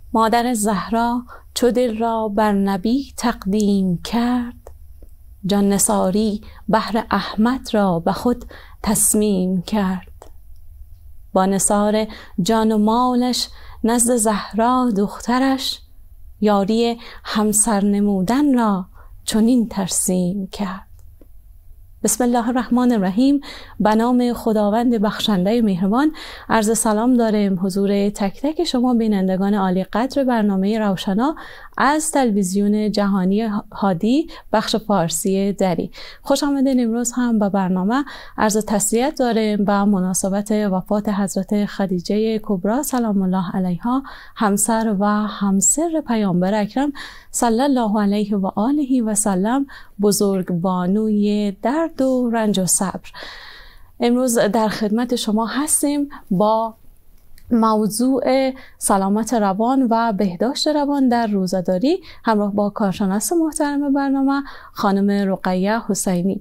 مادر زهرا چو دل را بر نبی تقدیم کرد، جان نثاری بهر احمد را به خود تصمیم کرد. با نثار جان و مالش نزد زهرا دخترش، یاری همسر نمودن را چنین ترسیم کرد. بسم الله الرحمن الرحیم. به نام خداوند بخشنده مهربان. عرض سلام داریم حضور تک تک شما بینندگان عالی قدر برنامه روشنا از تلویزیون جهانی هادی بخش فارسی دری. خوش آمدین. امروز هم به برنامه عرض تسلیت داریم به مناسبت وفات حضرت خدیجه کبری سلام الله علیها، همسر و همسر پیامبر اکرم صلی الله علیه و آله و سلم، بزرگ بانوی درد و رنج و صبر. امروز در خدمت شما هستیم با موضوع سلامت روان و بهداشت روان در روزه‌داری، همراه با کارشناس محترم برنامه خانم رقیه حسینی.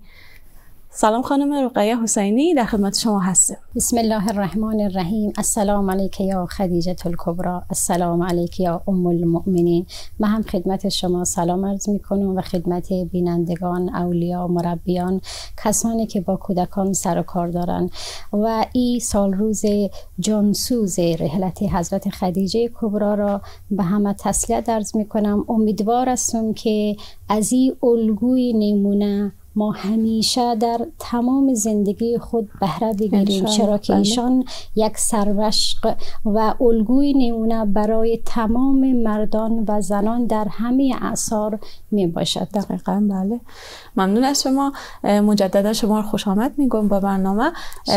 سلام خانم رقیه حسینی، در خدمت شما هستیم. بسم الله الرحمن الرحیم. السلام علیک یا خدیجه الکبری، السلام علیک یا ام المؤمنین. من هم خدمت شما سلام عرض می کنم و خدمت بینندگان، اولیا، مربیان، کسانی که با کودکان سر و کار دارن. و این سال روز جانسوز رحلت حضرت خدیجه کبری را به همه تسلیت عرض می کنم. امیدوار هستم که از این الگوی نمونه ما همیشه در تمام زندگی خود بهره بگیریم، چرا که ایشان یک سرمشق و الگوی نمونه برای تمام مردان و زنان در همه اعصار می باشد. دقیقاً بله. ممنون از شما. مجددا شما رو خوش آمد میگم به برنامه.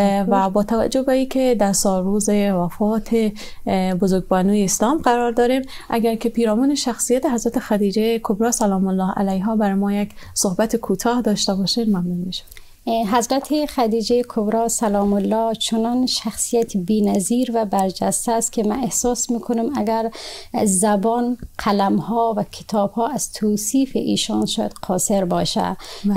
و با توجه به اینکه در سال روز وفات بزرگبانوی اسلام قرار داریم، اگر که پیرامون شخصیت حضرت خدیجه کبری سلام الله علیها بر ما یک صحبت کوتاه داشته باشید ممنون میشم. حضرت خدیجه کبری سلام الله چنان شخصیت بی‌نظیر و برجسته است که من احساس میکنم اگر زبان، قلم‌ها و کتاب‌ها از توصیف ایشان شاید قاصر باشه.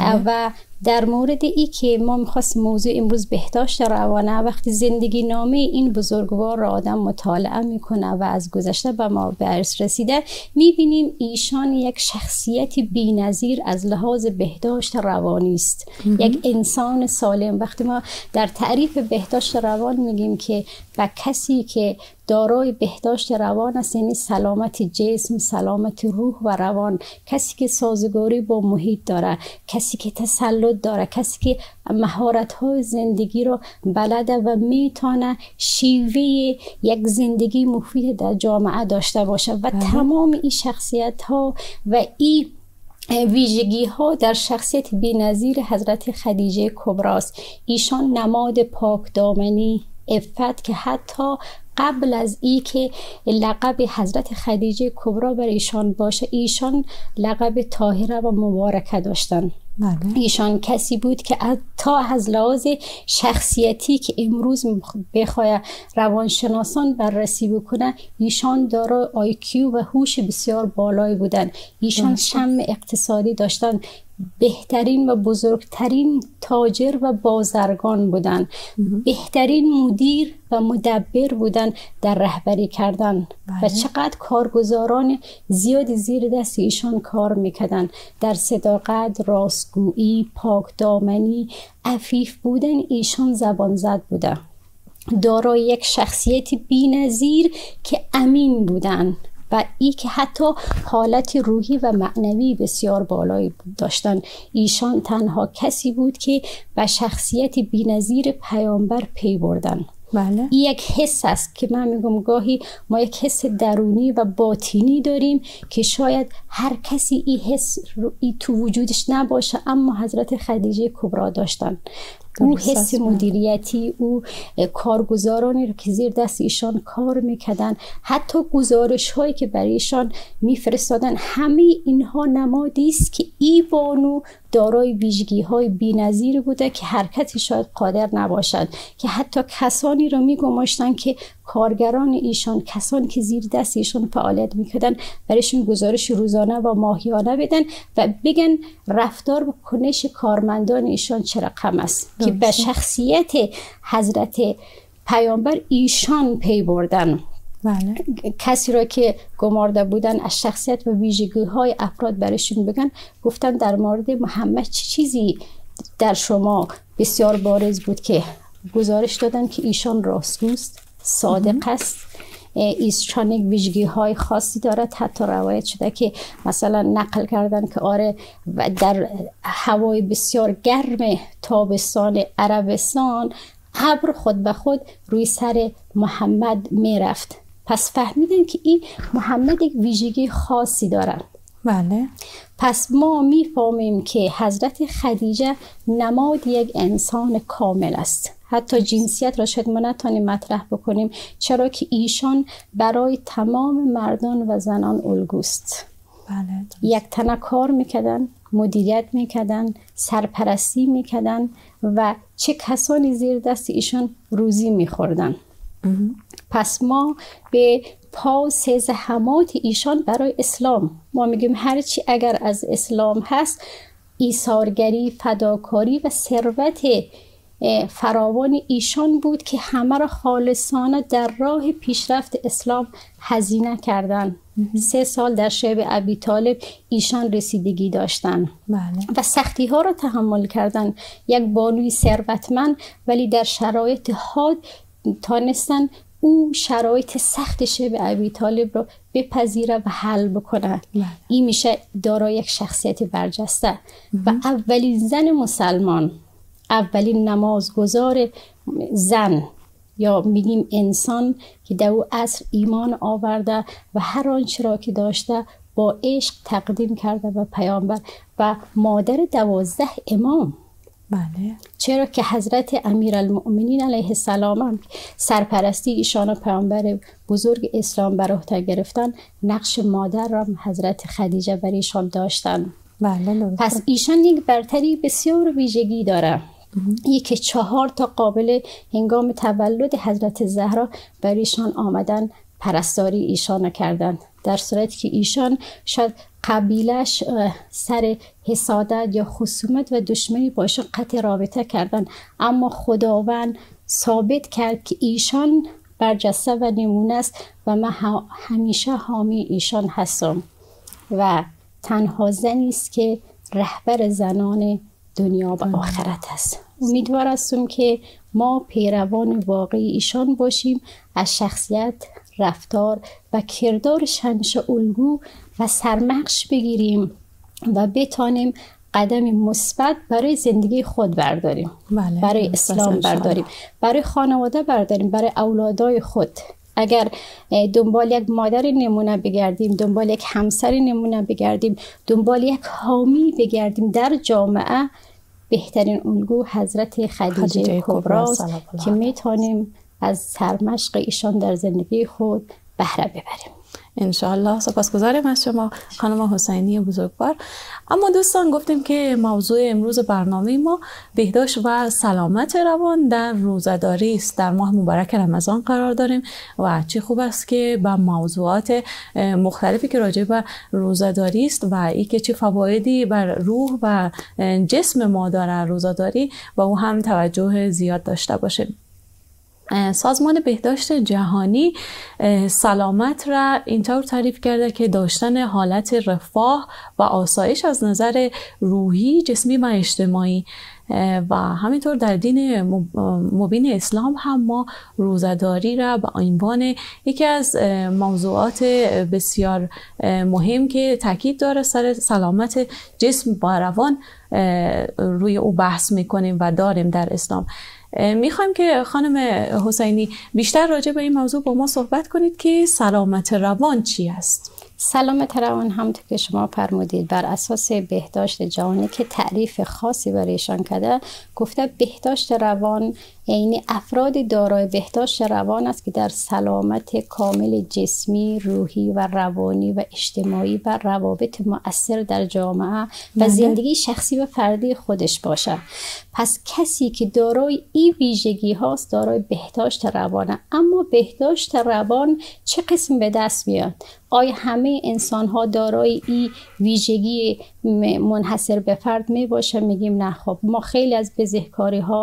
و در مورد ای که ما میخواستیم موضوع امروز بهداشت روانه، وقتی زندگی نامه این بزرگوار را آدم مطالعه میکنه و از گذشته به ما به ارث رسیده، میبینیم ایشان یک شخصیت بی‌نظیر از لحاظ بهداشت روانی است. یک انسان سالم. وقتی ما در تعریف بهداشت روان میگیم که به کسی که دارای بهداشت روان است، یعنی سلامت جسم، سلامت روح و روان، کسی که سازگاری با محیط داره، کسی که تسلط داره، کسی که مهارت‌های زندگی رو بلده و میتونه شیوه یک زندگی مفید در جامعه داشته باشه. و تمام این شخصیت‌ها و این ویژگی ها در شخصیت بی‌نظیر حضرت خدیجه کبری است. ایشان نماد پاکدامنی، عفت، که حتی قبل از ای که لقب حضرت خدیجه کبری بر ایشان باشه، ایشان لقب طاهره و مبارکه داشتن. ایشان کسی بود که تا از لحاظ شخصیتی که امروز بخواه روانشناسان بررسی بکنه، ایشان دارای آیکیو و هوش بسیار بالایی بودن. ایشان شم اقتصادی داشتن، بهترین و بزرگترین تاجر و بازرگان بودن، بهترین مدیر و مدبر بودن در رهبری کردن. و چقدر کارگزاران زیاد زیر دست ایشان کار میکردن در صداقت، راستگویی، پاکدامنی، عفیف بودن. ایشان زبان زد بوده، دارای یک شخصیت بی‌نظیر که امین بودن و ای که حتی حالت روحی و معنوی بسیار بالایی داشتن. ایشان تنها کسی بود که به شخصیت بی‌نظیر پیامبر پی بردن. این یک حس است که من میگم گاهی ما یک حس درونی و باطینی داریم که شاید هر کسی این حس تو وجودش نباشه، اما حضرت خدیجه کبری داشتن. او حس مدیریتی، او کارگزارانی رو که زیر دست ایشان کار میکردن، حتی گزارش هایی که برای ایشان میفرستادن، همه اینها نمادی است که این بانو دارای ویژگی های بی‌نظیر بوده که هر کسی شاید قادر نباشد، که حتی کسانی را میگماشتن که کارگران ایشان، کسانی که زیر دست ایشان فعالیت میکردن، برایشون گزارش روزانه و ماهیانه بدن و بگن رفتار و کنش کارمندان ایشان چه رقم است، که به شخصیت حضرت پیامبر ایشان پی بردن. بله. کسی را که گمارده بودن از شخصیت و ویژگی های افراد برشون بگن، گفتن در مورد محمد چه چیزی در شما بسیار بارز بود که گزارش دادن که ایشان راستگوست، صادق است، ایشان یک ویژگی های خاصی دارد. حتی روایت شده که مثلا نقل کردن که آره در هوای بسیار گرم تابستان عربستان ابر خود به خود روی سر محمد می رفت. پس فهمیدن که این محمد یک ویژگی خاصی دارد. بله. پس ما میفهمیم که حضرت خدیجه نماد یک انسان کامل است. حتی جنسیت را شاید ما نتونیم مطرح بکنیم، چرا که ایشان برای تمام مردان و زنان الگوست. بله. یک تنه کار میکردن، مدیریت میکردن، سرپرستی میکردن و چه کسانی زیر دست ایشان روزی میخوردن. پس ما به پاس زحمات ایشان برای اسلام ما میگیم هرچی اگر از اسلام هست، ایثارگری، فداکاری و ثروت فراوان ایشان بود که همه را خالصانه در راه پیشرفت اسلام هزینه کردند. 3 سال در شعب ابی طالب ایشان رسیدگی داشتند. بله. و سختی ها را تحمل کردند. یک بانوی ثروتمند ولی در شرایط حاد تانستن او شرایط سخت شعب ابی طالب را بپذیره و حل بکنه. این میشه دارای یک شخصیت برجسته. و اولین زن مسلمان، اولین نمازگزار زن یا میگیم انسان که در او عصر ایمان آورده و هر آنچه را که داشته با عشق تقدیم کرده به پیامبر و مادر 12 امام. بله. چرا که حضرت امیرالمؤمنین علیه السلام هم سرپرستی ایشان و پیامبر بزرگ اسلام بر عهده گرفتن، نقش مادر را حضرت خدیجه بر ایشان داشتن. بله. پس ایشان یک برتری بسیار ویژگی داره. یکی 4 تا قابل هنگام تولد حضرت زهرا بر ایشان آمدن پرستاری ایشان کردن، در صورتی که ایشان شاید قبیلش سر حسادت یا خصومت و دشمنی با ایشان قطع رابطه کردن، اما خداوند ثابت کرد که ایشان برجسته و نمونه است و من همیشه حامی ایشان هستم و تنها زنی است که رهبر زنان دنیا و آخرت است. امیدوار هستم که ما پیروان واقعی ایشان باشیم، از شخصیت، رفتار و کردارش همیشه الگو و سرمقش بگیریم و بتانیم قدم مثبت برای زندگی خود برداریم. بله. برای اسلام برداریم، برای خانواده برداریم، برای اولادای خود. اگر دنبال یک مادر نمونه بگردیم، دنبال یک همسر نمونه بگردیم، دنبال یک حامی بگردیم در جامعه، بهترین الگو حضرت خدیجه کبری است که میتونیم از سرمشق ایشان در زندگی خود بهره ببریم. انشاءالله. سپاسگزارم از شما خانم حسینی بزرگوار. اما دوستان گفتیم که موضوع امروز برنامه ما بهداشت و سلامت روان در روزه‌داری است. در ماه مبارک رمضان قرار داریم و چه خوب است که با موضوعات مختلفی که راجع به روزه‌داری است و ای که چه فوایدی بر روح و جسم ما داره روزه‌داری و او هم توجه زیاد داشته باشیم. سازمان بهداشت جهانی سلامت را اینطور تعریف کرده که داشتن حالت رفاه و آسایش از نظر روحی، جسمی و اجتماعی و همینطور در دین مبین اسلام هم ما روزه‌داری را به عنوان یکی از موضوعات بسیار مهم که تاکید داره سر سلامت جسم و روان روی او بحث میکنیم و داریم در اسلام. میخوایم که خانم حسینی بیشتر راجع به این موضوع با ما صحبت کنید که سلامت روان چی است؟ سلامت روان همونطور که شما فرمودید بر اساس بهداشت جهانی که تعریف خاصی برایشان کرده، گفته بهداشت روان یعنی افراد دارای بهداشت روان است که در سلامت کامل جسمی، روحی و روانی و اجتماعی و روابط مؤثر در جامعه و زندگی شخصی و فردی خودش باشه. پس کسی که دارای این ویژگی هاست دارای بهداشت روانه. اما بهداشت روان چه قسم به دست میاد؟ آیا همه انسان ها دارای این ویژگی منحصر به فرد می باشه؟ میگیم نه. خب ما خیلی از بزهکاری ها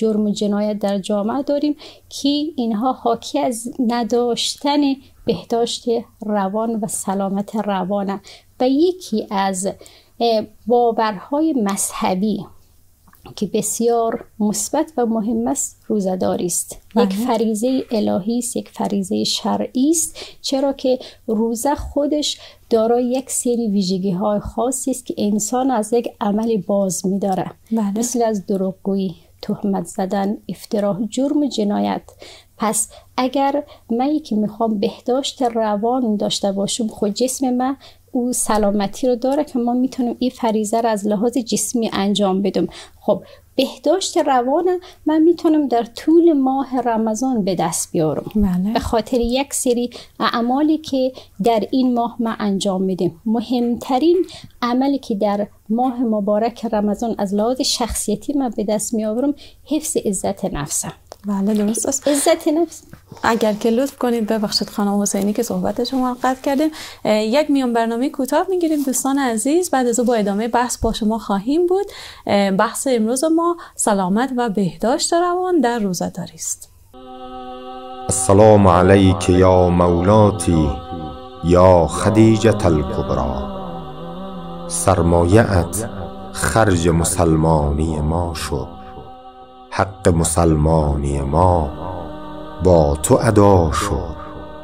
جرم و جنایت در جامعه داریم که اینها حاکی از نداشتن بهداشت روان و سلامت روانه و یکی از باورهای مذهبی که بسیار مثبت و مهم است روزه‌داری است. یک فریضه الهی است، یک فریضه شرعی است، چرا که روزه خودش دارای یک سری ویژگی‌های خاصی است که انسان از یک عمل باز می‌داره، مثل از دروغگویی، تهمت زدن، افترا، جرم و جنایت. پس اگر من که میخوام بهداشت روان داشته باشم، خود جسم من او سلامتی رو داره که ما میتونم این فریضه رو از لحاظ جسمی انجام بدم. خب بهداشت روان من میتونم در طول ماه رمضان به دست بیارم به خاطر یک سری اعمالی که در این ماه ما انجام میدیم. مهمترین عملی که در ماه مبارک رمضان از لحاظ شخصیتی من به دست میآورم حفظ عزت نفسم. بله درست است. عزت نفس. اگر که لطف کنید ببخشید خانم حسینی که صحبت شما رو قطع کردیم، یک میان برنامه کوتاه میگیریم دوستان عزیز، بعد از او با ادامه بحث با شما خواهیم بود. بحث امروز ما سلامت و بهداشت روان در روزه‌داری است. السلام علیک یا مولاتی یا خدیجة الکبری، سرمایه‌ات خرج مسلمانی ما شد، حق مسلمانی ما با تو ادا شد.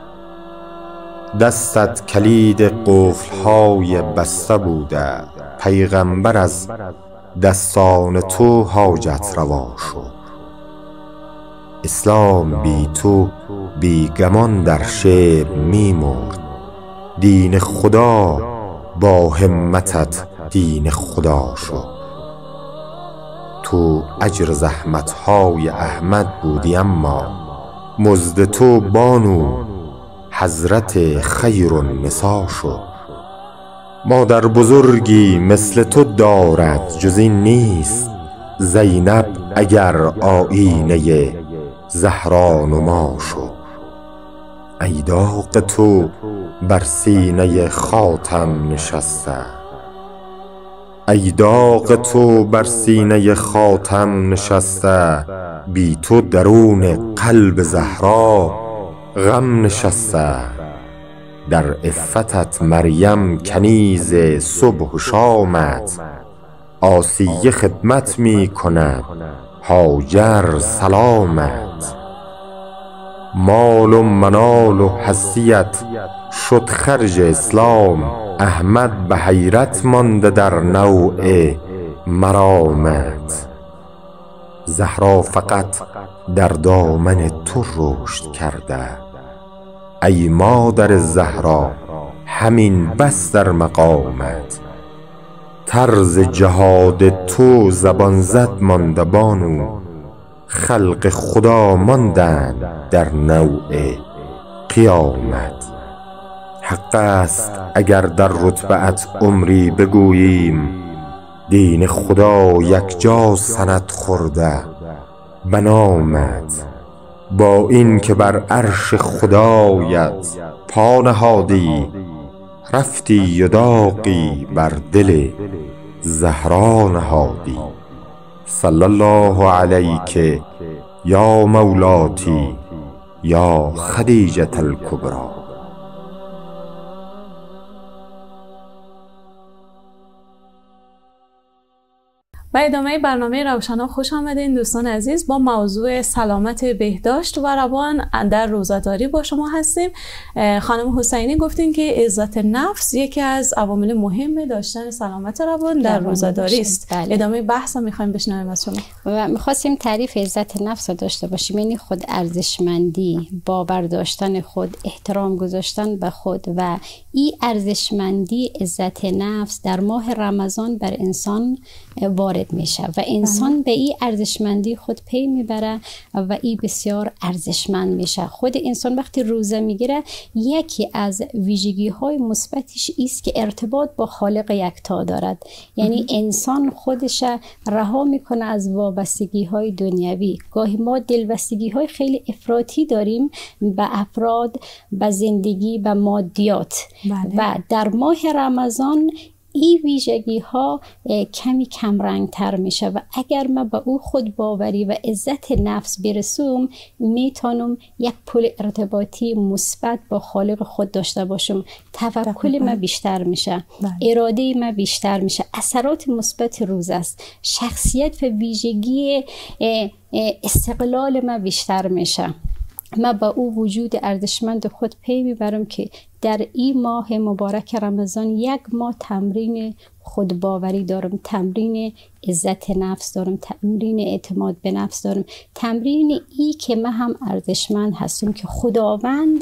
دستت کلید قفل‌های بسته بوده، پیغمبر از دستان تو حاجت روا شد. اسلام بی تو بی گمان در شعر می مرد، دین خدا با همتت دین خدا شد. تو اجر زحمت‌های احمد بودی، اما مزد تو بانو حضرت خیر النساء شد. مادر بزرگی مثل تو دارد جز این نیست، زینب اگر آیینه زهرا نما شد. ای داغ تو بر سینه خاتم نشسته، ای داغ تو بر سینه خاتم نشسته، بی تو درون قلب زهرا غم نشسته. در عفتت مریم کنیز صبح و شامت، آسیه خدمت می کند هاجر سلامت. مال و منال و حسیت شد خرج اسلام، احمد به حیرت مانده در نوع مرامت. زهرا فقط در دامن تو رشد کرده، ای مادر زهرا همین بس در مقامت. طرز جهاد تو زبان زد مانده بانو، خلق خدا ماندند در نوع قیامت. حق است اگر در رتبه‌ات عمری بگوییم، دین خدا یک جا سند خورده به نامت. با این که بر عرش خدایت پا نهادی، رفتی و داغی بر دل زهرا نهادی. صلی الله علیک یا مولاتی یا خدیجة الکبری. و ادامه برنامه روشنا خوش آمدین دوستان عزیز. با موضوع سلامت بهداشت و روان در روزه‌داری با شما هستیم. خانم حسینی گفتین که عزت نفس یکی از عوامل مهم داشتن سلامت روان در روزه‌داری است. بله. ادامه بحث رو می‌خوایم بشنویم از شما. و می‌خواستیم تعریف عزت نفس رو داشته باشیم، یعنی خود ارزشمندی، باور داشتن خود، احترام گذاشتن به خود و این ارزشمندی عزت نفس در ماه رمضان بر انسان وارد میشه و انسان به این ارزشمندی خود پی میبره و این بسیار ارزشمند میشه. خود انسان وقتی روزه میگیره یکی از ویژگی های مثبتش است که ارتباط با خالق یکتا دارد، یعنی انسان خودش رها میکنه از وابستگی های دنیوی. گاهی ما دلبستگی های خیلی افراطی داریم به افراد، به زندگی، به مادیات. و در ماه رمضان این ویژگی ها کمی کمرنگ تر میشه و اگر من به او خود باوری و عزت نفس برسوم میتونم یک پل ارتباطی مثبت با خالق خود داشته باشم. توکل من بیشتر میشه، اراده من بیشتر میشه، اثرات مثبت روز است، شخصیت و ویژگی استقلال من بیشتر میشه. من با او وجود ارزشمند خود پی میبرم که در این ماه مبارک رمضان یک ماه تمرین خودباوری دارم، تمرین عزت نفس دارم، تمرین اعتماد به نفس دارم، تمرین ای که من هم ارزشمند هستم که خداوند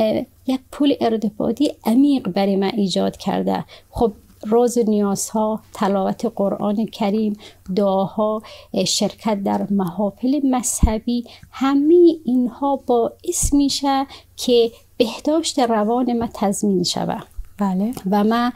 یک پل ارتباطی عمیق برای من ایجاد کرده. خب راز نیازها، تلاوت قرآن کریم، دعاها، شرکت در محافل مذهبی، همه اینها باعث میشه که بهداشت روان من تضمین شود. بله. و من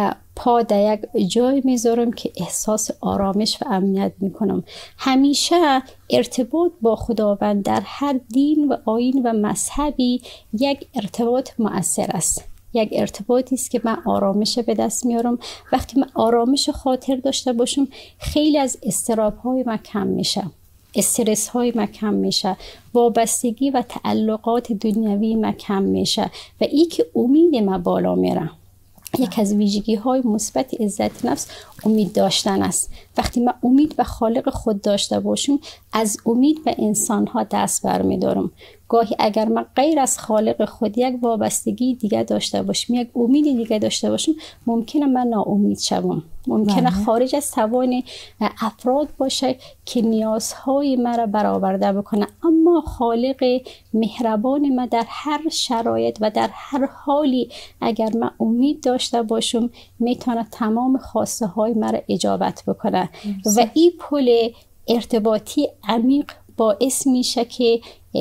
پا در یک جای میذارم که احساس آرامش و امنیت میکنم. همیشه ارتباط با خداوند در هر دین و آیین و مذهبی یک ارتباط مؤثر است، یک ارتباطی است که من آرامش به دست میارم. وقتی من آرامش خاطر داشته باشم خیلی از اضطراب‌های من کم میشه، استرس‌های من کم میشه، وابستگی و تعلقات دنیوی من کم میشه و این که امید من بالا میره. یک از ویژگی‌های مثبت عزت نفس امید داشتن است. وقتی من امید به خالق خود داشته باشم از امید به انسان‌ها دست برمی‌دارم. گاهی اگر من غیر از خالق خود یک وابستگی دیگه داشته باشم، یک امید دیگه داشته باشم، ممکنه من ناامید شوم، ممکنه خارج از توان افراد باشه که نیازهای مرا برآورده بکنه. اما خالق مهربان من در هر شرایط و در هر حالی اگر من امید داشته باشم میتونه تمام خواسته های مرا اجابت بکنه و این پل ارتباطی عمیق باعث میشه که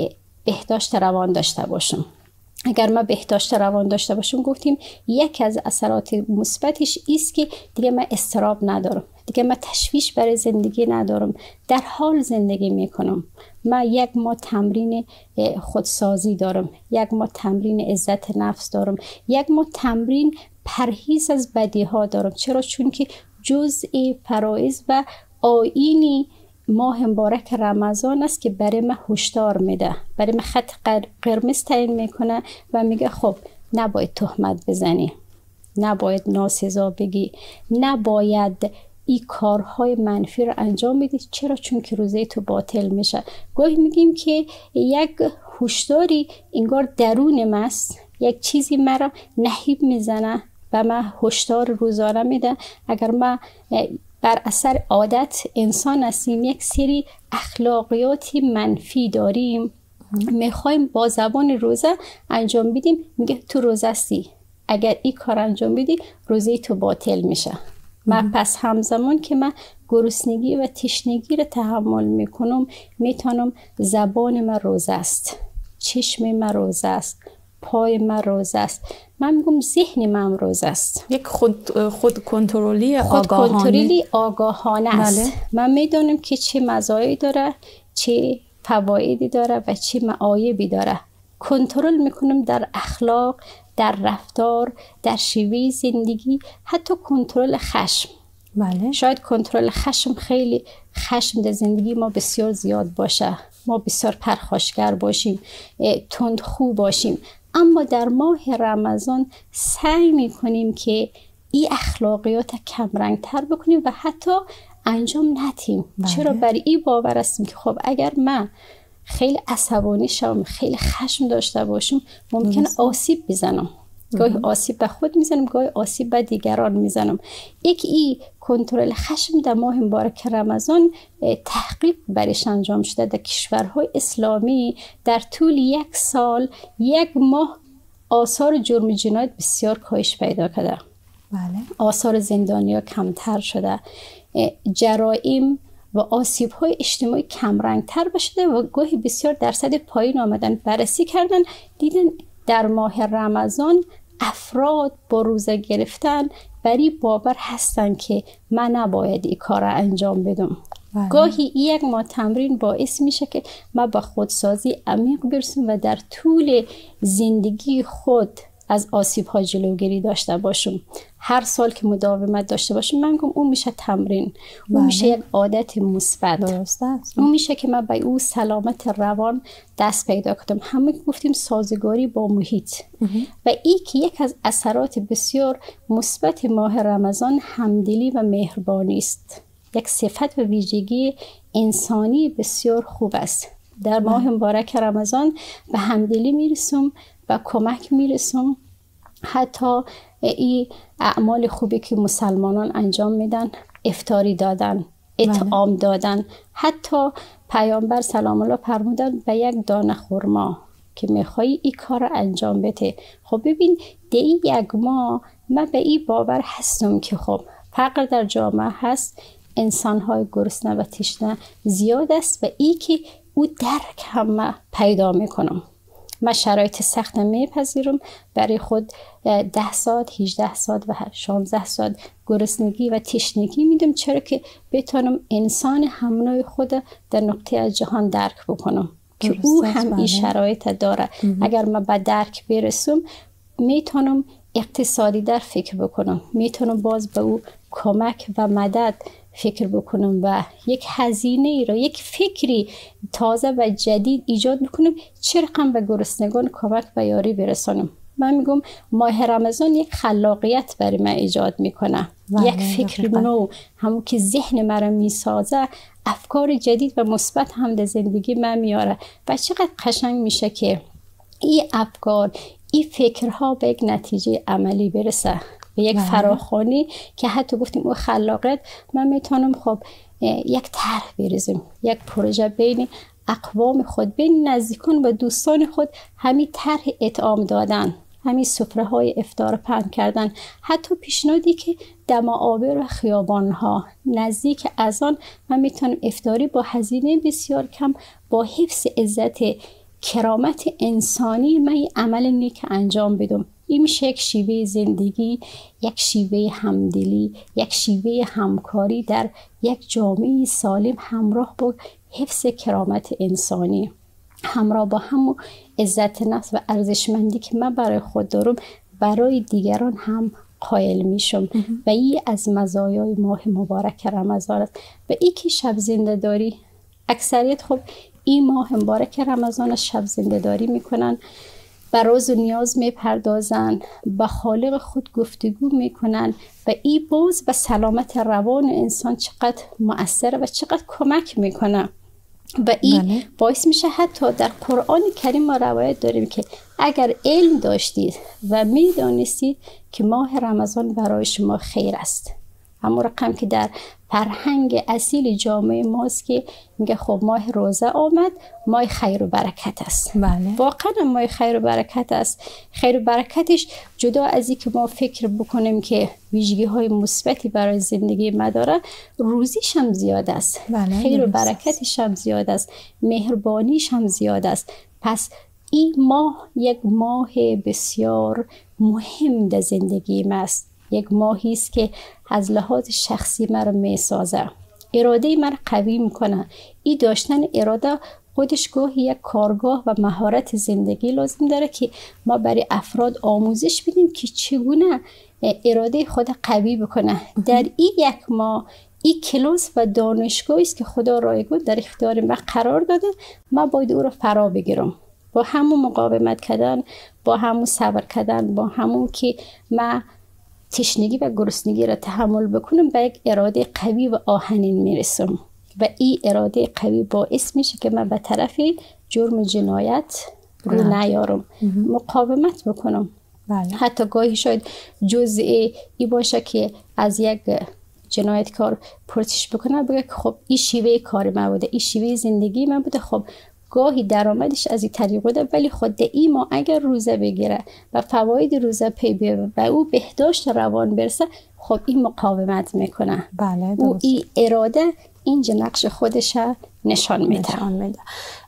بهداشت روان داشته باشم. اگر ما بهداشت روان داشته باشم گفتیم یک از اثرات مثبتش است که دیگه من اضطراب ندارم، دیگه من تشویش برای زندگی ندارم، در حال زندگی میکنم. من یک ماه تمرین خودسازی دارم، یک ماه تمرین عزت نفس دارم، یک ماه تمرین پرهیز از بدی ها دارم. چرا؟ چون که جزء فرایض و آیینی ماه مبارک رمضان است که برای من هشدار میده، برای من خط قرمز تعیین میکنه و میگه خب نباید تهمت بزنی، نباید ناسزا بگی، نباید این کارهای منفی رو انجام بدی. چرا؟ چون که روزه تو باطل میشه. گاهی میگیم که یک هشداری انگار درون من است، یک چیزی مرا نهیب میزنه و من هشدار روزانه میده. اگر من بر اثر عادت انسان هستیم، یک سری اخلاقیاتی منفی داریم، میخوایم با زبان روزه انجام بدیم، میگه تو روزه هستی، اگر این کار انجام بدی روزه تو باطل میشه. من پس همزمان که من گرسنگی و تشنگی رو تحمل میکنم میتونم زبان من روزه است، چشم من روزه است، پای من روزه است، من میگم ذهن من روزه است. یک خود کنترلی آگاهانه است. من میدونم که چه مزایایی داره، چه فوایدی داره و چه معایبی داره. کنترل میکنم در اخلاق، در رفتار، در شیوه زندگی، حتی کنترل خشم. بله. شاید کنترل خشم، خیلی خشم در زندگی ما بسیار زیاد باشه، ما بسیار پرخاشگر باشیم، تندخو باشیم، اما در ماه رمضان سعی میکنیم که این اخلاقیات کمرنگ تر بکنیم و حتی انجام ندیم. چرا؟ برای این باور هستیم که خب اگر من خیلی عصبانی شدم، خیلی خشم داشته باشم، ممکنه آسیب بزنم. گاهی آسیب به خود میزنم، گاهی آسیب به دیگران میزنم. ای کنترل خشم در ماه مبارک رمضان تحقیق برش انجام شده. در کشورهای اسلامی در طول یک سال، یک ماه آثار جرم و جنایت بسیار کاهش پیدا کرده. بله. آثار زندانی‌ها کمتر شده، جرائم و آسیب‌های اجتماعی کمرنگ‌تر شده و گاهی بسیار درصد پایین آمدن. بررسی کردن دیدن در ماه رمضان افراد با روزه گرفتن بری باور هستن که من نباید این کار را انجام بدم. گاهی یک ماه تمرین باعث میشه که من با خودسازی عمیق برسم و در طول زندگی خود از آسیب ها جلوگیری داشته باشم. هر سال که مداومت داشته باشم، من میگم اون میشه تمرین، اون میشه یک عادت مثبت. درسته است. اون میشه که من به او سلامت روان دست پیدا کنم. همه گفتیم سازگاری با محیط و این که یک از اثرات بسیار مثبت ماه رمضان همدلی و مهربانی است. یک صفت و ویژگی انسانی بسیار خوب است. در ماه مبارک رمضان به همدلی میرسم، به کمک میرسم. حتی این اعمال خوبی که مسلمانان انجام میدن، افطاری دادن، اطعام دادن. حتی پیامبر سلام الله فرمودن به یک دانه خرما که میخوایی این کار انجام بده. خب ببین دی یک ماه من به این باور هستم که خب فقر در جامعه هست، انسان‌های گرسنه و تشنه زیاد است و ای که او درک هم پیدا میکنم. من شرایط سخت میپذیرم، برای خود 10 ساعت 18 ساعت و 16 ساعت گرسنگی و تشنگی میدم، چرا که بتونم انسان همنوع خود در نقطه از جهان درک بکنم که او هم این شرایط داره. اگر من به درک برسم میتونم اقتصادی در فکر بکنم، میتونم باز به او کمک و مدد فکر بکنم و یک هزینه را، یک فکری تازه و جدید ایجاد بکنم، چه رقم به گرسنگان کمک و یاری برسانم. من میگم ماه رمضان یک خلاقیت برای من ایجاد میکنه، یک فکر نو، همون که ذهن مرا میسازه، افکار جدید و مثبت هم در زندگی من میاره و چقدر قشنگ میشه که این افکار، این فکرها به یک نتیجه عملی برسه، به یک فراخوانی که حتی گفتیم او خلاقیت. من میتونم خب یک طرح بریزم، یک پروژه بین اقوام خود، بین نزدیکان و دوستان خود، همین طرح اطعام دادن، همین سفره های افطار پهن کردن، حتی پیشنهادی که دماآبر و خیابان ها نزدیک اذان من میتونم افطاری با هزینه بسیار کم، با حفظ عزت کرامت انسانی من این عمل نیک انجام بدم. این میشه یک شیوه زندگی، یک شیوه همدلی، یک شیوه همکاری در یک جامعه سالم، همراه با حفظ کرامت انسانی، همراه با همون عزت نفس و ارزشمندی که من برای خود دارم برای دیگران هم قائل میشم و این از مزایای ماه مبارک رمضان است. و این که شب زنده داری، اکثریت خب این ماه مبارک رمضان شب زنده داری میکنن، به راز و نیاز میپردازن، با خالق خود گفتگو میکنن و این باز به سلامت روان انسان چقدر مؤثر و چقدر کمک میکنه. و این باعث میشه حتی در قرآن کریم ما روایت داریم که اگر علم داشتید و میدانستید که ماه رمضان برای شما خیر است، همون رقم که در فرهنگ اصیل جامعه ماست که میگه خب ماه روزه آمد، ماه خیر و برکت است. واقعا ماه خیر و برکت است. خیر و برکتش جدا از این که ما فکر بکنیم که ویژگی های مثبتی برای زندگی ما داره، روزیش هم زیاد است. خیر و برکتش هم زیاد است، مهربانیش هم زیاد است. پس این ماه یک ماه بسیار مهم در زندگی ما است. یک ماهی است که از لحاظ شخصی مرا میسازه، اراده مرا قوی میکنه. این داشتن اراده خودش گاهی یک کارگاه و مهارت زندگی لازم داره که ما برای افراد آموزش بدیم که چگونه اراده خود قوی بکنه. در این یک ماه این کلاس و دانشگاهی است که خدا رایگان در اختیار ما قرار داده. ما باید او را فرا بگیرم، با همون مقاومت کردن، با همون صبر کردن، با همون که ما تشنگی و گرسنگی را تحمل بکنم، به یک اراده قوی و آهنین میرسم و این اراده قوی باعث میشه که من به طرف جرم جنایت رو نیارم، مقاومت بکنم. حتی گاهی شاید جزئی ای باشه که از یک جنایتکار پرسش بکنه، بگه که خب این شیوه کار من بوده، این شیوه زندگی من بوده، خب گاهی درآمدش از این طریق بوده، ولی خود این ما اگر روزه بگیره و فواید روزه پی بیاره و او بهداشت روان برسه، خب این مقاومت میکنه. او این اراده اینجا نقش خودش نشان میده.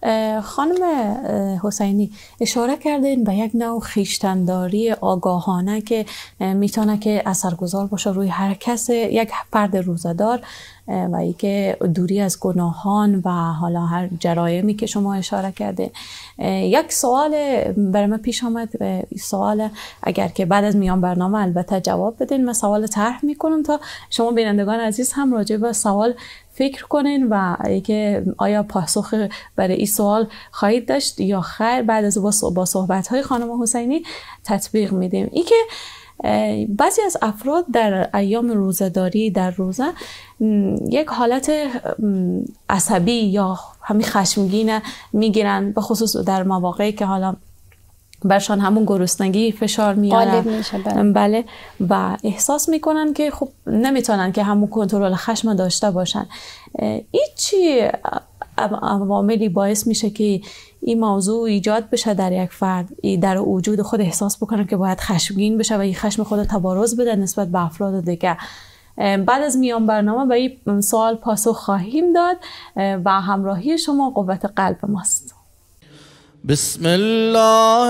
خانم حسینی اشاره کردین به یک نوع خویشتن‌داری آگاهانه که میتونه که اثرگذار باشه روی هر کس، یک فرد روزه‌دار، و اینکه دوری از گناهان و حالا هر جرایمی که شما اشاره کردین. یک سوال برای من پیش آمد، سوال اگر که بعد از میان برنامه البته جواب بدین، من سوال طرح میکنم تا شما بینندگان عزیز هم راجع به سوال فکر کنین و اینکه آیا پاسخ برای این سوال خواهید داشت یا خیر. بعد از با صحبت‌های خانم حسینی تطبیق میدیم. این که بعضی از افراد در ایام روزه‌داری در روزه یک حالت عصبی یا همین خشمگین میگیرن، به خصوص در مواقعی که حالا برشان همون گرسنگی فشار میاره، بله، و احساس میکنن که خب نمیتونن که همون کنترل خشم داشته باشن. این چی عواملی باعث میشه که این موضوع ایجاد بشه در یک فرد، در وجود خود احساس بکنه که باید خشمگین بشه و این خشم خود تبارز بده نسبت به افراد دیگه؟ بعد از میان برنامه به این سوال پاسخ خواهیم داد و همراهی شما قوت قلب ماست. بسم الله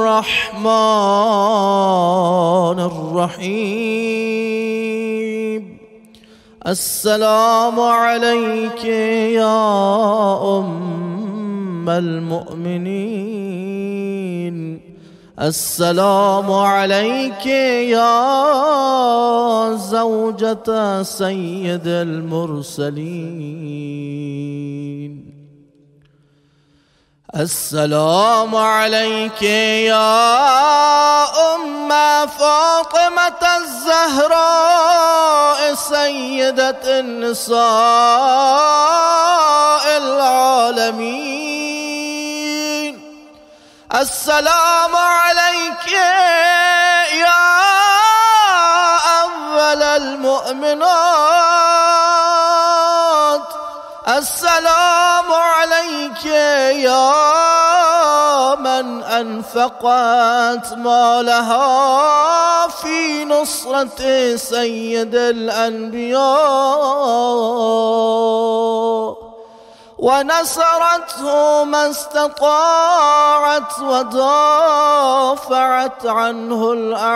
الرحمن الرحیم. السلام علیک یا ام المؤمنین، السلام علیک یا زوجة سید المرسلین، السلام علیک یا ام فاطمة الزهراء سیدة النساء العالمین، السلام علیک یا اول المؤمنات، السلام علیک یا من انفقت مالها فی نصرة سید الانبیاء ونصرته ما استطاعت ودافعت عنه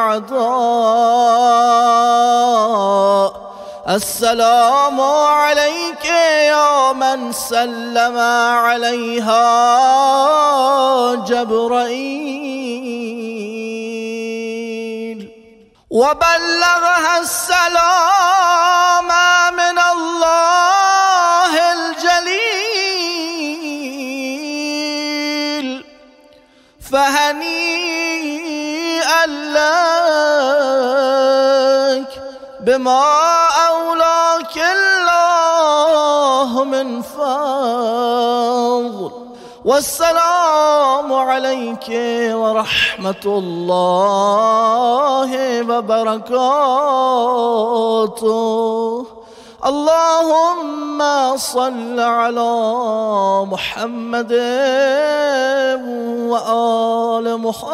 الأعداء، السلام عليك يا من سلم عليها جبرائيل وبلغها السلام من الله الجليل، فهنيئا لك بما أولاك الله من فضل، والسلام عليك ورحمة الله وبركاته. اللهم صل على محمد وآل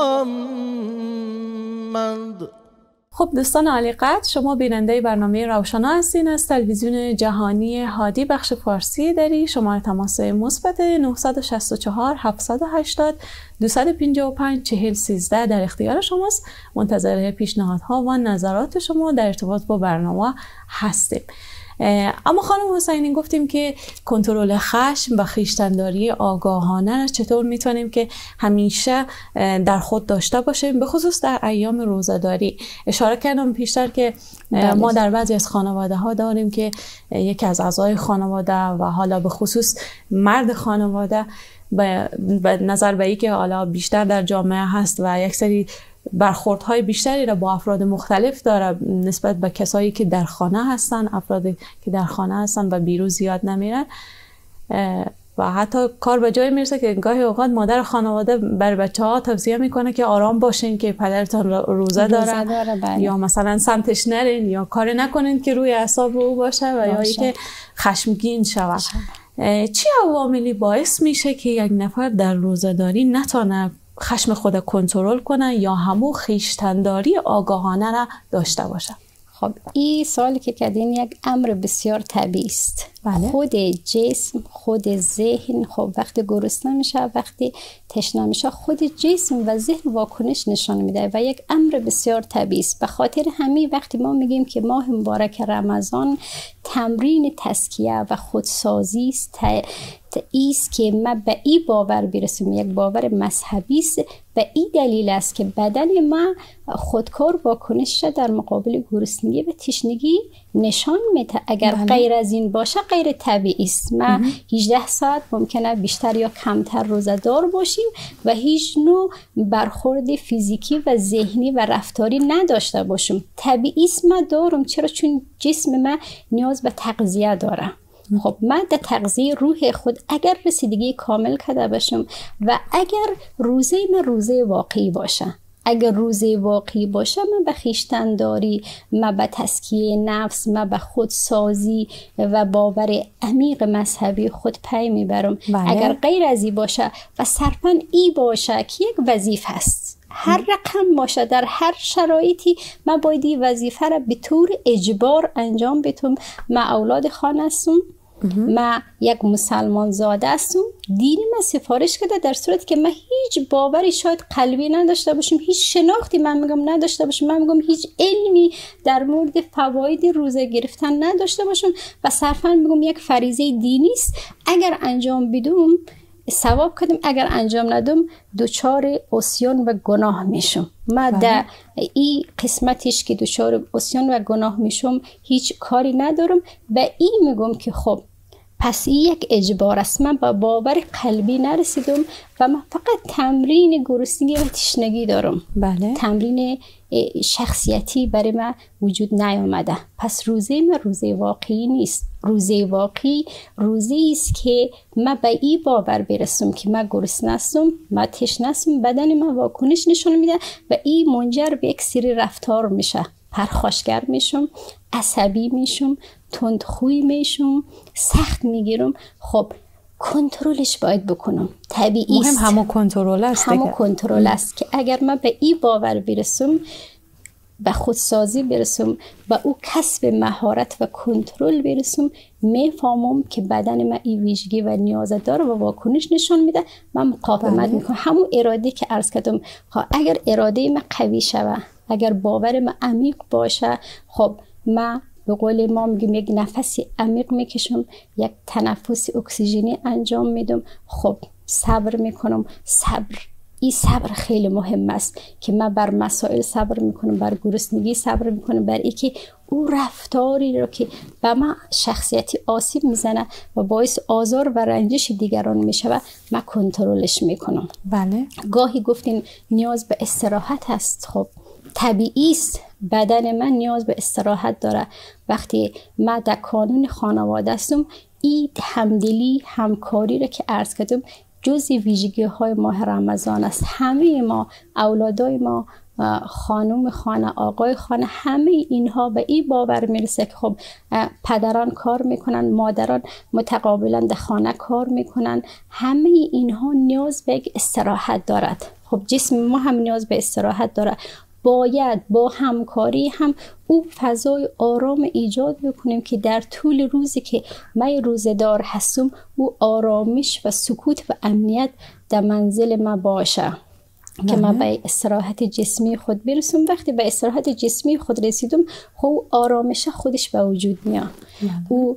محمد. خب دوستان عالی قدر، شما بیننده برنامه روشنا هستین از تلویزیون جهانی هادی بخش فارسی دری. شماره تماس مثبت 964 780 255 4013 در اختیار شماست. منتظر پیشنهادها و نظرات شما در ارتباط با برنامه هستیم. اما خانم حسینی گفتیم که کنترل خشم و خویشتن‌داری آگاهانه چطور میتونیم که همیشه در خود داشته باشیم، به خصوص در ایام روزه‌داری. اشاره کردم پیشتر که ما در بعضی از خانواده ها داریم که یکی از اعضای خانواده و حالا به خصوص مرد خانواده به نظر به اینکه حالا بیشتر در جامعه هست و یک سری برخوردهای بیشتری را با افراد مختلف داره نسبت به کسایی که در خانه هستن، افرادی که در خانه هستن و بیرون زیاد نمیرن، و حتی کار به جای میرسه که گاهی اوقات مادر خانواده بر بچه‌ها توصیه میکنه که آرام باشین که پدرتان روزه داره یا مثلا سمتش نرین یا کار نکنین که روی اعصاب او باشه و یا اینکه خشمگین شود. چه عواملی باعث میشه که یک نفر در روزه‌داری نتونه خشم خود کنترل کنه یا همون خویشتن‌داری آگاهانه را داشته باشه؟ خب این سوالی که کردین یک امر بسیار طبیعی است. بله. خود جسم، خود ذهن، خب وقتی گرسنه میشه، وقتی تشنه میشه، خود جسم و ذهن واکنش نشان میده و یک امر بسیار طبیعی است. به خاطر همین وقتی ما میگیم که ماه مبارک رمضان تمرین تزکیه و خودسازی است، ایست که ما به این باور برسیم، یک باور مذهبی است. و این دلیل است که بدن ما خودکار واکنش در مقابل گرسنگی و تشنگی نشان میده. اگر غیر از این باشه غیر طبیعی است. ما 18 ساعت ممکنه بیشتر یا کمتر روزه دار باشیم و هیچ نوع برخورد فیزیکی و ذهنی و رفتاری نداشته باشیم. طبیعی است ما دارم. چرا؟ چون جسم ما نیاز به تغذیه داره. خب من در تغذیه روح خود اگر رسیدگی کامل کرده باشم و اگر روزه من روزه واقعی باشه، اگر روزه واقعی باشه، من به خویشتن داری، من به تزکیه نفس، من به خودسازی و باور عمیق مذهبی خود پی میبرم. اگر غیر از این باشه و صرفاً این باشه که یک وظیفه است، هر رقم باشه، در هر شرایطی من باید این وظیفه را به طور اجبار انجام بدم. من اولاد خانه هستم، من یک مسلمان زاده هستم، دین من سفارش کرده در صورتی که من هیچ باوری شاید قلبی نداشته باشم، هیچ شناختی من میگم نداشته باشم، من میگم هیچ علمی در مورد فواید روزه گرفتن نداشته باشم و صرفا میگم یک فریضه دینی است، اگر انجام بدم ثواب کردم، اگر انجام ندم دچار عصیان و گناه میشم. من در این قسمتش که دچار عصیان و گناه میشم هیچ کاری ندارم و این میگم که خب پس این یک اجبار است. من با باور قلبی نرسیدم و من فقط تمرین گرسنگی و تشنگی دارم. بله. تمرین شخصیتی برای من وجود نیامده. پس روزه من روزه واقعی نیست. روزه واقعی روزه است که من به این باور برسم که من گرسنه هستم، من تشنه هستم، بدن من واکنش نشون میده و این منجر به یک سری رفتار میشه. پرخاشگر میشم، عصبی میشم، تندخوی میشم، سخت میگیرم. خب کنترلش باید بکنم. طبیعی است. مهم همون کنترل است. همون کنترل است که اگر من به این باور برسم، به خودسازی برسم، به او کسب مهارت و کنترل برسم، میفهمم که بدن من این ویژگی و نیاز داره و واکنش نشان میده، من مقاومت میکنم. همون اراده که عرض کردم، اگر اراده من قوی شوه، اگر باور من عمیق باشه، خب من به قول ما میگیم یک نفسی عمیق میکشم، یک تنفس اکسیژنی انجام میدم، خب صبر میکنم. این صبر خیلی مهم است که من بر مسائل صبر میکنم، بر گرسنگی صبر میکنم، بر اینکه او رفتاری رو که به من شخصیتی آسیب میزنه و باعث آزار و رنجش دیگران میشه من کنترلش میکنم. بله. گاهی گفتین نیاز به استراحت هست. خب طبیعی است، بدن من نیاز به استراحت داره. وقتی من در کانون خانواده هستم، این همدلی، همکاری رو که عرض کردم جزء ویژگی های ماه رمضان است. همه ما، اولادای ما، خانم خانه، آقای خانه، همه اینها به این باور میرسه که خب پدران کار میکنن، مادران متقابلا در خانه کار میکنن، همه اینها نیاز به یک استراحت دارد. خب جسم ما هم نیاز به استراحت داره. باید با همکاری هم او فضای آرام ایجاد بکنیم که در طول روزی که من روزه‌دار هستم او آرامش و سکوت و امنیت در منزل ما باشه که من به استراحت جسمی خود برسم. وقتی به استراحت جسمی خود رسیدم، خب آرامش خودش به وجود میاد. او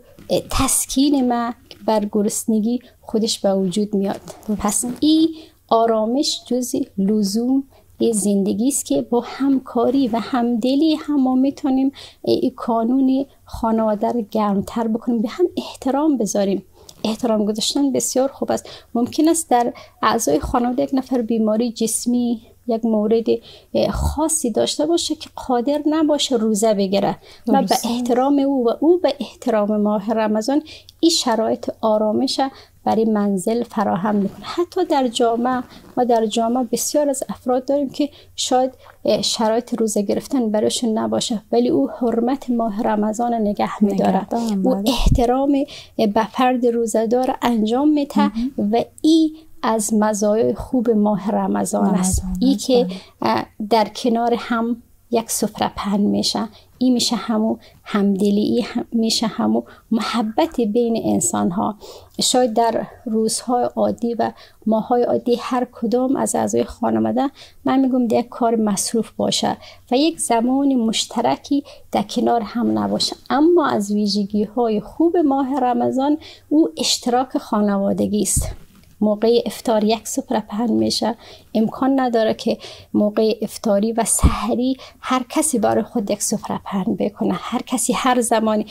تسکین ما بر گرسنگی خودش به وجود میاد. پس این آرامش جزء لزوم این زندگی است که با همکاری و همدلی هم ما میتونیم این کانون خانواده رو گرمتر بکنیم، به هم احترام بذاریم. احترام گذاشتن بسیار خوب است. ممکن است در اعضای خانواده یک نفر بیماری جسمی، یک مورد خاصی داشته باشه که قادر نباشه روزه بگیره. ما به احترام او و او به احترام ماه رمضان این شرایط آرامش برای منزل فراهم میکنه. حتی در جامعه، ما در جامعه بسیار از افراد داریم که شاید شرایط روزه گرفتن برایشون نباشه، ولی او حرمت ماه رمضان نگه میداره، او احترام به فرد روزه دار انجام میده و این از مزایای خوب ماه رمضان است. این که در کنار هم یک سفره پهن میشه. این میشه همون همدلی، میشه همون محبت بین انسان ها. شاید در روزهای عادی و ماهای عادی هر کدام از اعضای خانواده من میگم یک کار مصروف باشه و یک زمان مشترکی در کنار هم نباشه، اما از ویژگی های خوب ماه رمضان او اشتراک خانوادگی است. موقع افطار یک سفره پهن میشه. امکان نداره که موقع افطاری و سحری هر کسی برای خود یک سفره پهن بکنه. هر کسی هر زمانی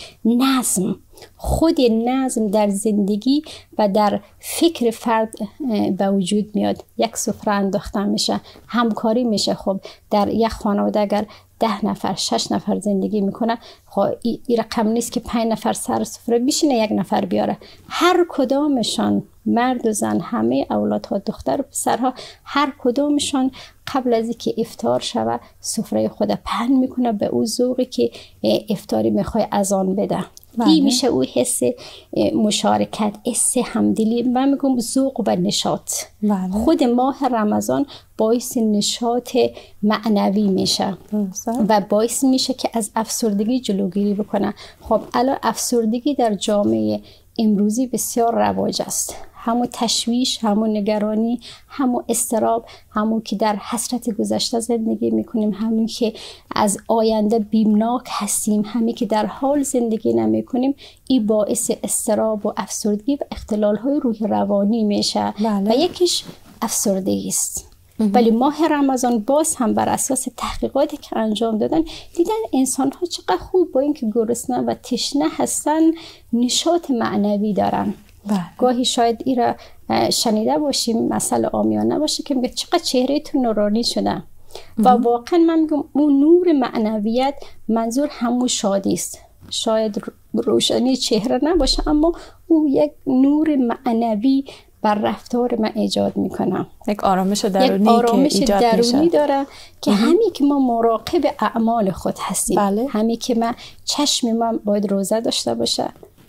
خود نظم در زندگی و در فکر فرد به وجود میاد. یک سفره انداخته میشه، همکاری میشه. خب در یک خانواده اگر 10 نفر 6 نفر زندگی میکنه، خب این رقم نیست که 5 نفر سر سفره بشینه 1 نفر بیاره. هر کدامشان، مرد و زن، همه اولادها، دختر و پسرها، هر کدامشان قبل از اینکه افطار شود سفره خود پهن میکنه به او ذوقی که افطاری میخوای اذان بده. این میشه او حس مشارکت، حس همدلی، من میگم ذوق و نشاط. خود ماه رمضان باعث نشاط معنوی میشه و باعث میشه که از افسردگی جلوگیری بکنه. خب الان افسردگی در جامعه امروزی بسیار رواج است. همون تشویش، همون نگرانی، همون اضطراب، همون که در حسرت گذشته زندگی میکنیم، همون که از آینده بیمناک هستیم، همین که در حال زندگی نمیکنیم، این باعث اضطراب و افسردگی و اختلال‌های روحی روانی میشه و یکیش افسردگی است. ولی ماه رمضان باز هم بر اساس تحقیقاتی که انجام دادن دیدن انسان ها چقدر خوب با اینکه گرسنه و تشنه هستن نشاط معنوی دارن. گاهی شاید این را شنیده باشیم، مثل عامیانه باشه که میگه چقدر چهرهتون نورانی شده و واقعا من میگم اون نور معنویت منظور همون شادی است. شاید روشنی چهره نباشه اما او یک نور معنوی بر رفتار من ایجاد میکنم. یک آرامش درونی که ایجاد درونی داره که همین که ما مراقب اعمال خود هستیم. همین که من چشم من باید روزه داشته باشه،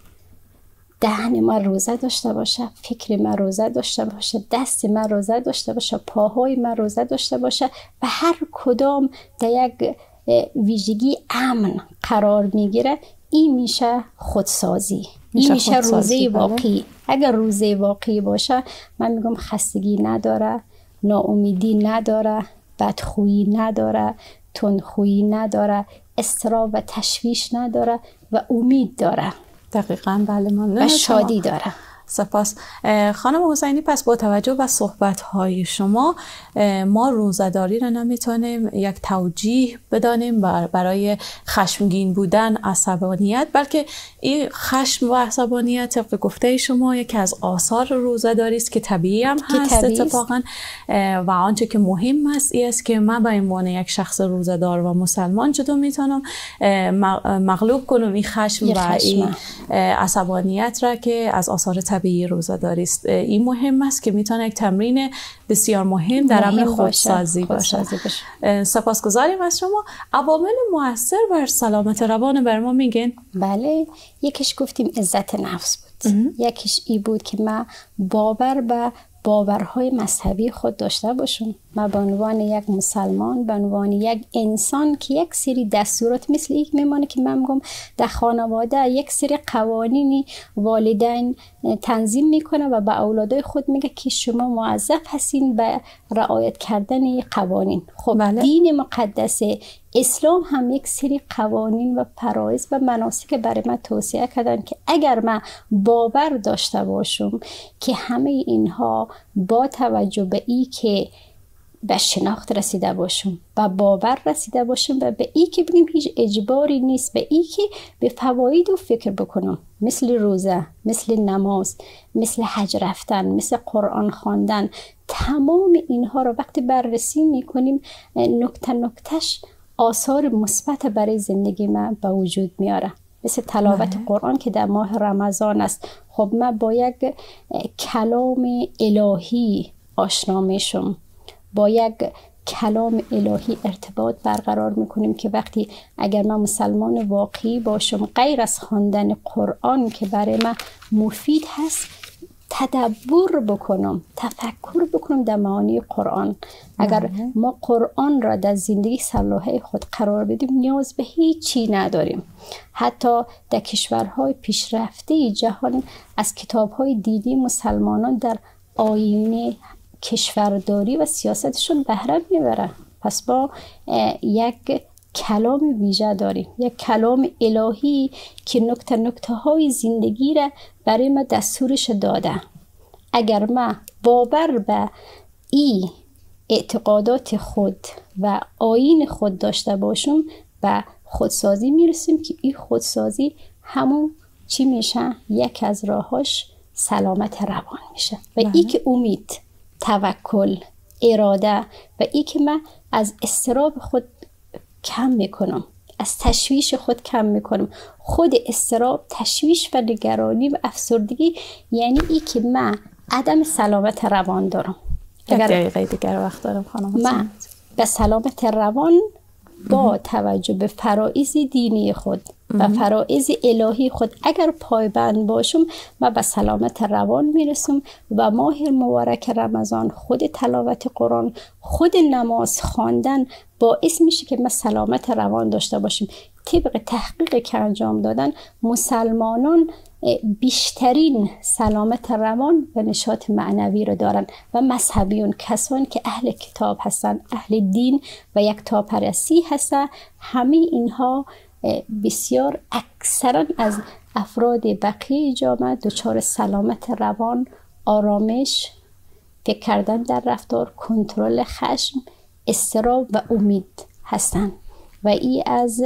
دهن من روزه داشته باشه، فکر من روزه داشته باشه، دست من روزه داشته باشه، پاهای من روزه داشته باشه و هر کدام در یک ویژگی امن قرار میگیره. این میشه خودسازی، این میشه روزه واقعی. اگر روزه واقعی باشه من میگم خستگی نداره، ناامیدی نداره، بدخویی نداره، تندخویی نداره، اضطراب و تشویش نداره و امید داره. دقیقاً بله، ممنون. و شادی داره. سپاس خانم حسینی. پس با توجه به صحبت‌های شما ما روزه‌داری را نمیتونیم یک توجیه بدانیم برای خشمگین بودن، عصبانیت، بلکه این خشم و عصبانیت طبق گفته شما یکی از آثار روزه‌داری است که طبیعی هم هست اتفاقا. و آنچه که مهم است این است که من به عنوان یک شخص روزه‌دار و مسلمان چطور میتونم مغلوب کنم این خشم و این عصبانیت را که از آثار طبیعی روزه‌داری است. این مهم است که میتونه یک تمرین بسیار مهم در امر خودسازی باشه. سپاسگزاریم از شما. عوامل مؤثر بر سلامت روان بر ما میگین؟ بله، یکیش گفتیم عزت نفس بود. یکیش ای بود که من باور به باورهای مذهبی خود داشته باشم. من به عنوان یک مسلمان، به عنوان یک انسان که یک سری دستورات مثل یک میمانه که من میگم در خانواده یک سری قوانینی والدین تنظیم میکنه و به اولادای خود میگه که شما موظف هستین به رعایت کردن این قوانین. خب دین مقدس اسلام هم یک سری قوانین و فرایض و مناسک برای من توصیه کردن که اگر من باور داشته باشم که همه اینها با توجه به ای که به شناخت رسیده باشم، به باور رسیده باشم و به ای که بگیم هیچ اجباری نیست، به ای که به فواید و فکر بکنم، مثل روزه، مثل نماز، مثل حج رفتن، مثل قرآن خواندن، تمام اینها رو وقتی بررسی میکنیم نکته نکتهش آثار مثبت برای زندگی من به وجود میاره. مثل تلاوت قرآن که در ماه رمضان است. خب من با یک کلام الهی آشنا میشم، با یک کلام الهی ارتباط برقرار میکنیم که وقتی اگر من مسلمان واقعی باشم غیر از خواندن قرآن که برای من مفید هست، تدبر بکنم، تفکر بکنم در معانی قرآن. اگر ما قرآن را در زندگی صلاحه خود قرار بدیم نیاز به هیچ چی نداریم. حتی در کشورهای پیشرفته جهان از کتابهای دینی مسلمانان در آیین کشورداری و سیاستشون بهره میبرن. پس با یک کلام ویژه داریم، یک کلام الهی که نکته های زندگی را برای ما دستورش داده. اگر ما باور به این اعتقادات خود و آیین خود داشته باشیم به خودسازی میرسیم که این خودسازی همون چی میشه؟ یک از راهاش سلامت روان میشه. و این که امید، توکل، اراده و این که من از اضطراب خود کم میکنم، از تشویش خود کم میکنم. خود اضطراب، تشویش و نگرانی و افسردگی یعنی ای که من عدم سلامت روان دارم. اگر دقیقه دیگر وقت دارم خانم، من به سلامت روان با توجه به فرائض دینی خود و فرائض الهی خود اگر پایبند باشم من به سلامت روان میرسم. و ماه مبارک رمضان، خود تلاوت قرآن، خود نماز خواندن باعث میشه که ما سلامت روان داشته باشیم. طبق تحقیق که انجام دادن مسلمانان بیشترین سلامت روان و نشاط معنوی رو دارن و مذهبیون، کسانی که اهل کتاب هستن، اهل دین و یک تاپرستی هستن، همه اینها بسیار اکثرا از افراد بقیه جامعه دچار سلامت روان، آرامش، فکر کردن در رفتار، کنترل خشم، اضطراب و امید هستند. و این از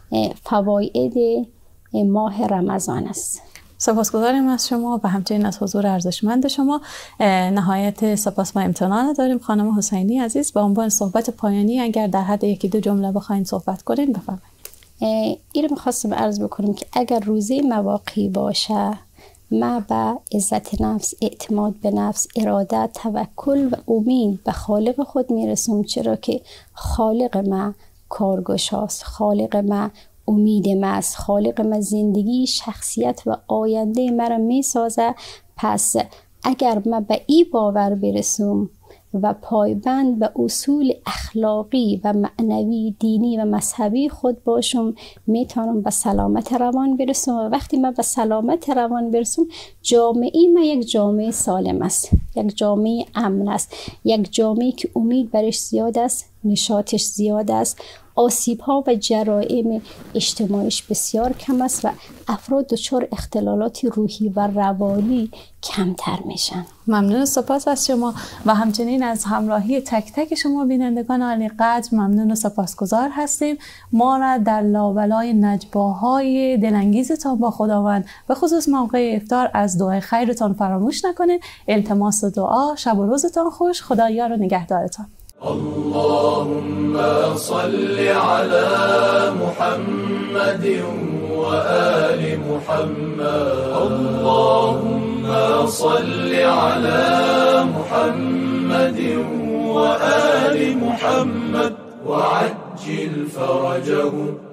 فواید ماه رمضان است. سپاسگزاریم از شما و همچنین از حضور ارزشمند شما. نهایت سپاس و امتنان داریم. خانم حسینی عزیز، با عنوان صحبت پایانی اگر در حد یکی دو جمله بخواید صحبت کنین بفرمایید. این رو می‌خواستم عرض بکنم که اگر روزی مواقعی باشه ما به عزت نفس، اعتماد به نفس، اراده، توکل و امید به خالق خود میرسم، چرا که خالق ما کارگشاست، خالق ما امید ما است، خالق ما زندگی، شخصیت و آینده مرا میسازه. پس اگر ما به این باور برسم و پایبند به اصول اخلاقی و معنوی، دینی و مذهبی خود باشم، میتونم به سلامت روان برسم. و وقتی من به سلامت روان برسم، جامعه ما یک جامعه سالم است، یک جامعه امن است، یک جامعه که امید برش زیاد است، نشاطش زیاد است، آسیب ها و جرائم اجتماعیش بسیار کم است و افراد دچار اختلالات روحی و روانی کمتر میشن. ممنون، سپاس از شما و همچنین از همراهی تک تک شما بینندگان عالی قدر ممنون و سپاسگزار هستیم. ما را در لابلای نجواهای دلانگیزتان با خداوند به خصوص موقع افطار از دعای خیرتان فراموش نکنید. التماس دعا، شب و روزتان خوش، خدا یار و نگهدارتان. اللهم صل على محمد وآل محمد. اللهم صل على محمد وآل محمد وعجل فرجهم